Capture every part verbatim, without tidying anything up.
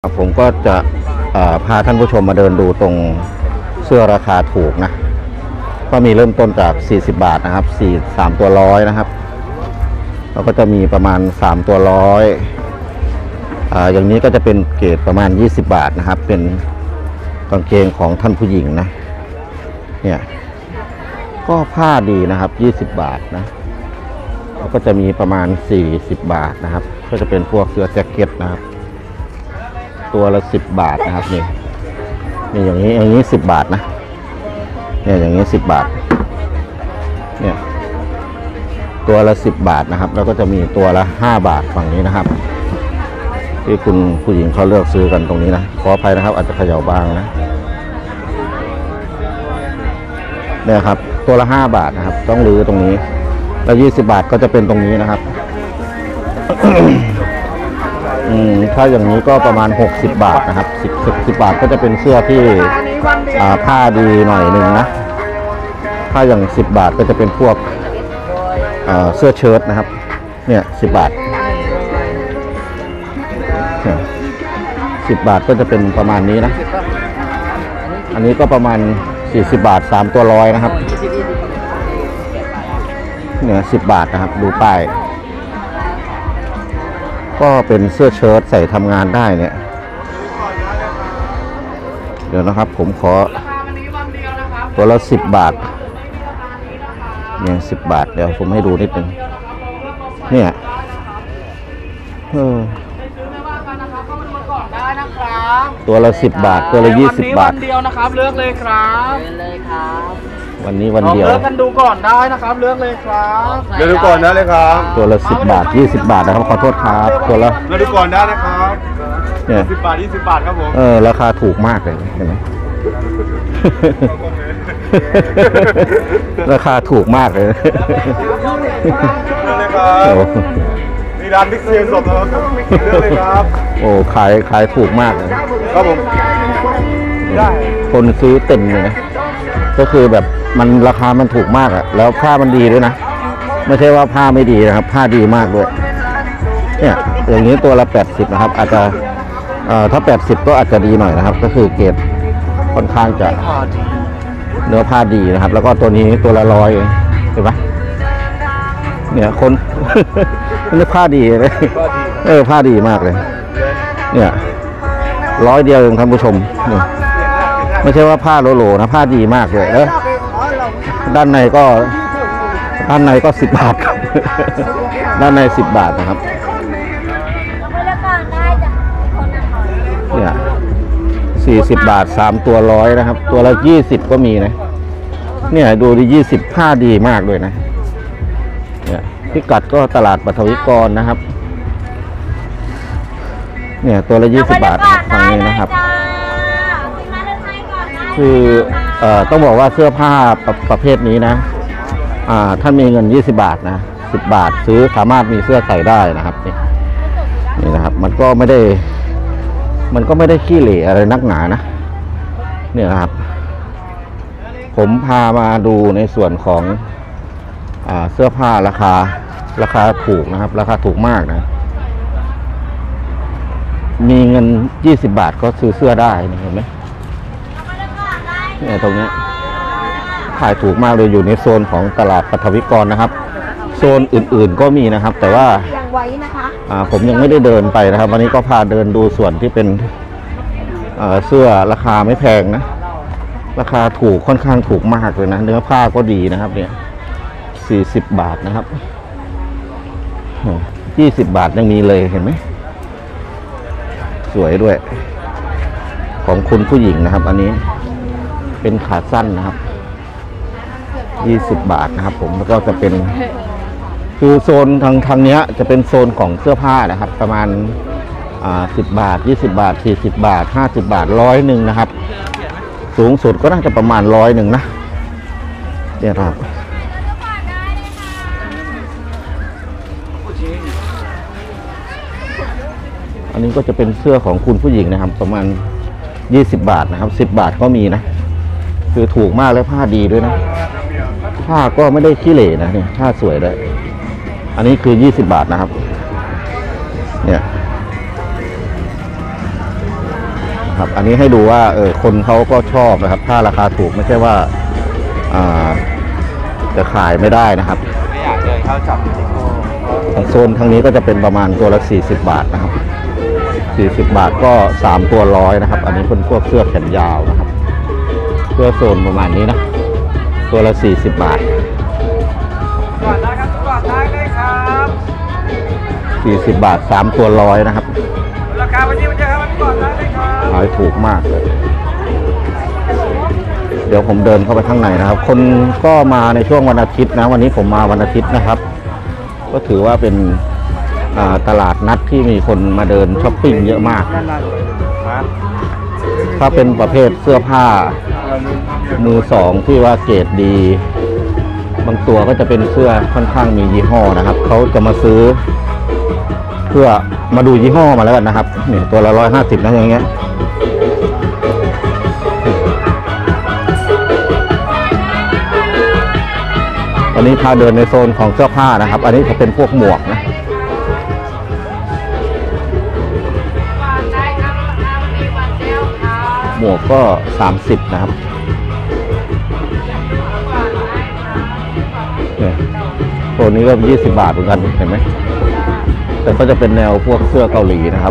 ผมก็จะพาท่านผู้ชมมาเดินดูตรงเสื้อราคาถูกนะก็มีเริ่มต้นจากสี่สิบบาทนะครับสี่ สามตัวร้อยนะครับแล้วก็จะมีประมาณสามตัวร้อยอ่าอย่างนี้ก็จะเป็นเกรดประมาณยี่สิบบาทนะครับเป็นกางเกงของท่านผู้หญิงนะเนี่ยก็ผ้าดีนะครับยี่สิบบาทนะแล้วก็จะมีประมาณสี่สิบบาทนะครับก็จะเป็นพวกเสื้อแจ็คเก็ตนะครับตัวละสิบบาทนะครับนี่นี่อย่างนี้อย่างนี้สิบบาทนะเนี่ยอย่างนี้สิบบาทเนี่ยตัวละสิบบาทนะครับแล้วก็จะมีตัวละห้าบาทฝั่งนี้นะครับที่คุณผู้หญิงเขาเลือกซื้อกันตรงนี้นะขออภัยนะครับอาจจะเขย่าบ้างนะเนี่ยครับตัวละห้าบาทนะครับต้องรื้อตรงนี้แล้วยี่สิบบาทก็จะเป็นตรงนี้นะครับ อืมถ้าอย่างนี้ก็ประมาณหกสิบบาทนะครับสิบ สิบบาทก็จะเป็นเสื้อที่อ่าผ้าดีหน่อยหนึ่งนะถ้าอย่างสิบบาทก็จะเป็นพวกอ่าเสื้อเชิ้ตนะครับเนี่ยสิบบาทสิบบาทก็จะเป็นประมาณนี้นะอันนี้ก็ประมาณสี่สิบบาทสามตัวร้อยนะครับเนี่ยสิบบาทนะครับดูป้ายก็เป็นเสื้อเชิ้ตใส่ทำงานได้เนี่ยเดี๋ยวนะครับผมขอตัวละสิบบาทเนี่ยสิบบาทเดี๋ยวผมให้ดูนิดนึงเนี่ยเออตัวละสิบบาทตัวละยี่สิบบาทวันเดียวนะครับเลือกเลยครับเลยครับวันนี้วันเดียวเลือกกันดูก่อนได้นะครับเลือกเลยครับเลือกดูก่อนได้เลยครับตัวละสิบบาทยี่สิบบาทนะครับขอโทษครับตัวละเลือกดูก่อนได้นะครับเนี่ยสิบบาทยี่สิบบาทครับผมเออราคาถูกมากเลยเห็นไหม ราคาถูกมากเลยนี่ร้านบิ๊กซีสดนะครับเลือกเลยครับโอ้ขายขายถูกมากเลยครับผมได้คนซื้อเต็มเลยนะก็คือแบบมันราคามันถูกมากอะแล้วผ้ามันดีด้วยนะไม่ใช่ว่าผ้าไม่ดีนะครับผ้าดีมากด้วยเนี่ยอย่างนี้ตัวละแปดสิบนะครับอาจจะเอ่อถ้าแปดสิบก็อาจจะดีหน่อยนะครับก็คือเกรดค่อนข้างจะเนื้อผ้าดีนะครับแล้วก็ตัวนี้ตัวละร้อยเห็นไหมเนี่ยคน เนื้อผ้าดีเลยเออผ้าดีมากเลยเนี่ยร้อยเดียวเองท่านผู้ชมนี่ไม่ใช่ว่าผ้าโลโลนะผ้าดีมากเลยแล้วด้านในก็ด้านในก็สิบบาทครับ ด้านในสิบบาทนะครับเนี่ยสี่สิบบาทสามตัวร้อยนะครับตัวละยี่สิบก็มีนะเนี่ยดูดิยี่สิบผ้าดีมากเลยนะเนี่ยพิกัดก็ตลาดปฐวิกรนะครับเนี่ยตัวละยี่สิบบาทฝั่งนี้นะครับคือเอ่อต้องบอกว่าเสื้อผ้าประประเภทนี้นะอ่าถ้ามีเงินยี่สิบบาทนะสิบบาทซื้อสามารถมีเสื้อใส่ได้นะครับนี่นี่นะครับมันก็ไม่ได้มันก็ไม่ได้ขี้เหร่อะไรนักหนานะเนี่ยนะครับผมพามาดูในส่วนของอ่าเสื้อผ้าราคาราคาถูกนะครับราคาถูกมากนะมีเงินยี่สิบบาทก็ซื้อเสื้อได้นะเห็นไหมเนี่ยตรงนี้ขายถูกมากเลยอยู่ในโซนของตลาดปฐวิกรนะครับโซนอื่นๆก็มีนะครับแต่ว่าผมยังไม่ได้เดินไปนะครับวันนี้ก็พาเดินดูส่วนที่เป็นเสื้อราคาไม่แพงนะราคาถูกค่อนข้างถูกมากเลยนะเนื้อผ้าก็ดีนะครับเนี่ยสี่สิบบาทนะครับยี่สิบบาทยังมีเลยเห็นไหมสวยด้วยของคุณผู้หญิงนะครับอันนี้เป็นขาสั้นนะครับยี่สิบบาทนะครับผมแล้วก็จะเป็นคือโซนทางทางนี้จะเป็นโซนของเสื้อผ้านะครับประมาณอ่าสิบบาทยี่สิบบาทสี่สิบบาทห้าสิบบาทร้อยหนึ่งนะครับสูงสุดก็น่าจะประมาณร้อยหนึ่งนะเนี่ยครับอันนี้ก็จะเป็นเสื้อของคุณผู้หญิงนะครับประมาณยี่สิบบาทนะครับสิบบาทก็มีนะคือถูกมากและผ้าดีด้วยนะผ้าก็ไม่ได้ขี้เหร่นะเนี่ยผ้าสวยเลยอันนี้คือยี่สิบบาทนะครับเนี่ยนะครับอันนี้ให้ดูว่าเออคนเขาก็ชอบนะครับถ้าราคาถูกไม่ใช่ว่าอ่าจะขายไม่ได้นะครับไม่อยากเดินเข้าจับเลโก้ทางโซนทางนี้ก็จะเป็นประมาณตัวละสี่สิบบาทนะครับสี่สิบบาทก็สามตัวร้อยนะครับอันนี้เป็นพวกเสื้อแขนยาวนะครับเสื้อโซนประมาณนี้นะตัวละสี่สิบบาทก่อนได้ครับก่อนได้เลยครับสี่สิบบาทสามตัวร้อยนะครับราคาวันนี้มันจะครับก่อนได้เลยครับขายถูกมากเลยเดี๋ยวผมเดินเข้าไปข้างในนะครับ คนก็มาในช่วงวันอาทิตย์นะวันนี้ผมมาวันอาทิตย์นะครับ ก็ถือว่าเป็นอ่าตลาดนัดที่มีคนมาเดินช้อปปิ้งเยอะมาก ถ้าเป็นประเภทเสื้อผ้ามือสองที่ว่าเกรดดี บางตัวก็จะเป็นเสื้อค่อนข้างมียี่ห้อนะครับเขาจะมาซื้อ เพื่อมาดูยี่ห้อมาแล้วกันนะครับนี่ตัวละร้อยห้าสิบนะอย่างเงี้ยวันนี้พาเดินในโซนของเสื้อผ้านะครับ อันนี้จะเป็นพวกหมวกนะหมวกก็สามสิบนะครับเนี่ยตัวนี้ก็ยี่สิบบาทเหมือนกันเห็นไหมแต่ก็จะเป็นแนวพวกเสื้อเกาหลีนะครับ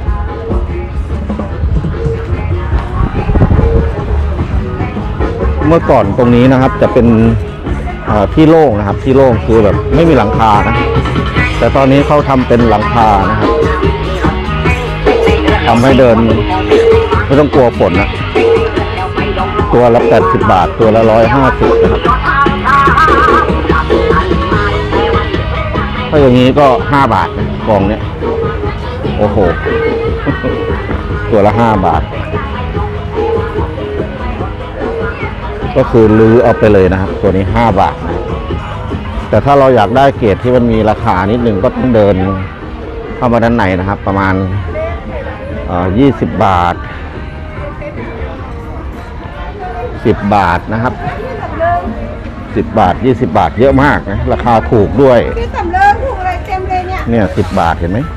เมื่อก่อนตรงนี้นะครับจะเป็นที่โล่งนะครับที่โล่งคือแบบไม่มีหลังคานะแต่ตอนนี้เขาทำเป็นหลังคานะครับทำให้เดินไม่ต้องกลัวฝนนะตัวละแปดสิบบาทตัวละร้อยห้าสิบนะครับถ้าอย่างนี้ก็ห้าบาทนะกองเนี้ยโอ้โห ตัวละห้าบาทก็คือลื้อเอาไปเลยนะครับตัวนี้ห้าบาทนะแต่ถ้าเราอยากได้เกรดที่มันมีราคานิดนึงก็ต้องเดินเข้ามาด้านในนะครับประมาณยี่สิบบาทสิบบาทนะครับสิบบาทยี่สิบบาทเยอะมากนะราคาถูกด้วยพี่สำเริงถูกอะไรเต็มเลยเนี่ยเนี่ยสิบบาทเห็นไหม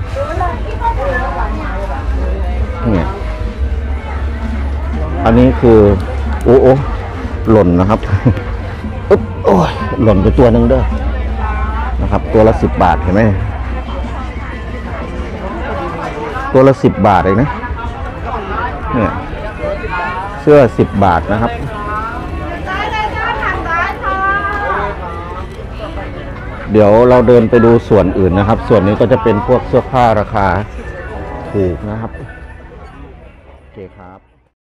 เนี่ยอันนี้คือโอ้โอ้หล่นนะครับอึ๊บโอ้ยหล่นไปตัวหนึ่งเด้อนะครับตัวละสิบบาทเห็นไหมตัวละสิบบาทเองนะเนี่ยเสื้อสิบบาทนะครับเดี๋ยวเราเดินไปดูส่วนอื่นนะครับส่วนนี้ก็จะเป็นพวกเสื้อผ้าราคาถูกนะครับโอเคครับ